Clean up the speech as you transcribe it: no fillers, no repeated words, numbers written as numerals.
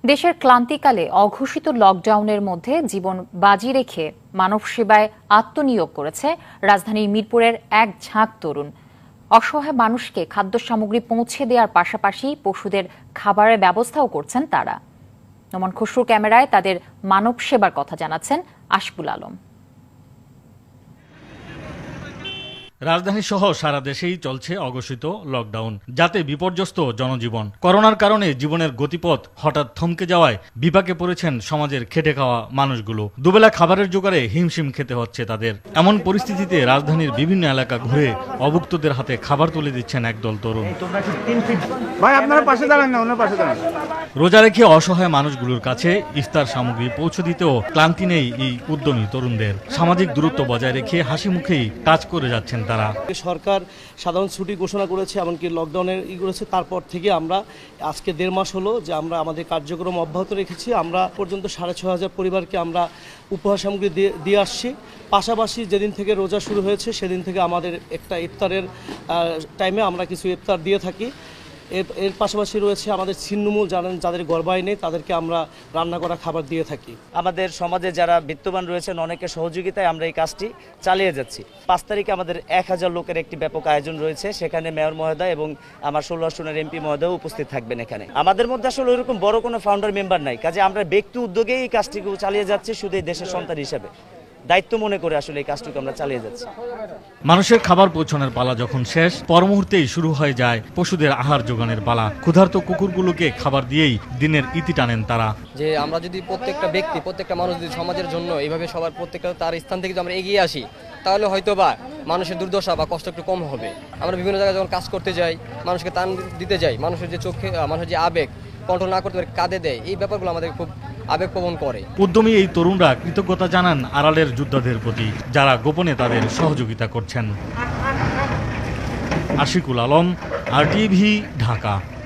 দেশের ক্লান্তিকালে অঘোষিত লকডাউনের মধ্যে জীবন বাজি রেখে মানব সেবায় আত্মনিয়োগ করেছে রাজধানীর মিরপুরের এক ঝাঁক তরুণ। অসহায় মানুষকে খাদ্য সামগ্রী পৌঁছে দেওয়ার পাশাপাশি পশুদের খাবারের ব্যবস্থাও করছেন তারা। নোমান খসরুর ক্যামেরায় তাদের মানব সেবার কথা জানাচ্ছেন আশফুল আলম। রাজধানী সহ সারা দেশেই চলছে অঘোষিত লকডাউন, যাতে বিপর্যস্ত জনজীবন। করোনার কারণে জীবনের গতিপথ হঠাৎ থমকে যাওয়ায় বিপাকে পড়েছেন সমাজের খেটে খাওয়া মানুষগুলো। দুবেলা খাবারের জোগাড়ে হিমশিম খেতে হচ্ছে তাদের। এমন পরিস্থিতিতে রাজধানীর বিভিন্ন এলাকা ঘুরে অভুক্তদের হাতে খাবার তুলে দিচ্ছেন একদল তরুণ। রোজা রেখে অসহায় মানুষগুলোর কাছে ইফতার সামগ্রী পৌঁছে দিতেও ক্লান্তি নেই এই উদ্যমী তরুণদের। সামাজিক দূরত্ব বজায় রেখে হাসি মুখেই কাজ করে যাচ্ছেন তারা। সরকার সাধারণ ছুটি ঘোষণা করেছে, এমনকি লকডাউনের করেছে, তারপর থেকে আমরা আজকে 1.5 মাস হলো যে আমরা আমাদের কার্যক্রম অব্যাহত রেখেছি। আমরা পর্যন্ত 6,500 পরিবারকে আমরা উপহার সামগ্রী দিয়ে আসছি। পাশাপাশি যেদিন থেকে রোজা শুরু হয়েছে সেদিন থেকে আমাদের একটা ইফতারের টাইমে আমরা কিছু ইফতার দিয়ে থাকি। এর পাশাপাশি রয়েছে আমাদের ছিন্নমূল যাদের গর্ভায় নেই তাদেরকে আমরা রান্না করা খাবার দিয়ে থাকি। আমাদের সমাজে যারা বিত্তবান রয়েছেন অনেকের সহযোগিতায় আমরা এই কাজটি চালিয়ে যাচ্ছি। 5 তারিখে আমাদের 1000 লোকের একটি ব্যাপক আয়োজন রয়েছে, সেখানে মেয়র মহোদয় এবং আমার 16 আসনের এমপি মহোদয় উপস্থিত থাকবেন। এখানে আমাদের মধ্যে আসলে ওইরকম বড় কোনো ফাউন্ডার মেম্বার নাই, কাজে আমরা ব্যক্তি উদ্যোগেই এই কাজটিকে চালিয়ে যাচ্ছি। শুধু এই দেশের সন্তান হিসেবে দায়িত্ব মনে করে আসলে এই কাজটুকু আমরা চালিয়ে যাচ্ছি। মানুষের খাবার পৌঁছানোর পালা যখন শেষ, পর মুহূর্তেই শুরু হয়ে যায় পশুদের আহার যোগানের পালা। ক্ষুধার্ত কুকুরগুলোকে খাবার দিয়েই দিনের ইতি টানেন তারা। যে আমরা যদি প্রত্যেকটা ব্যক্তি, প্রত্যেকটা মানুষ যদি সমাজের জন্য এইভাবে সবার প্রত্যেকটা তার স্থান থেকে যদি আমরা এগিয়ে আসি, তাহলে হয়তো বা মানুষের দুর্দশা বা কষ্ট একটু কম হবে। আমরা বিভিন্ন জায়গায় যখন কাজ করতে যাই, মানুষকে তান দিতে যাই, মানুষের যে চোখে, মানুষের যে আবেগ কন্ট্রোল না করতে পারে, কাঁদে দেয়, এই ব্যাপারগুলো আমাদের খুব আবেগপ্রবণ করে। উদ্যমী এই তরুণরা কৃতজ্ঞতা জানান আড়ালের যোদ্ধাদের প্রতি, যারা গোপনে তাদের সহযোগিতা করছেন। আশিকুল আলম, RTV, ঢাকা।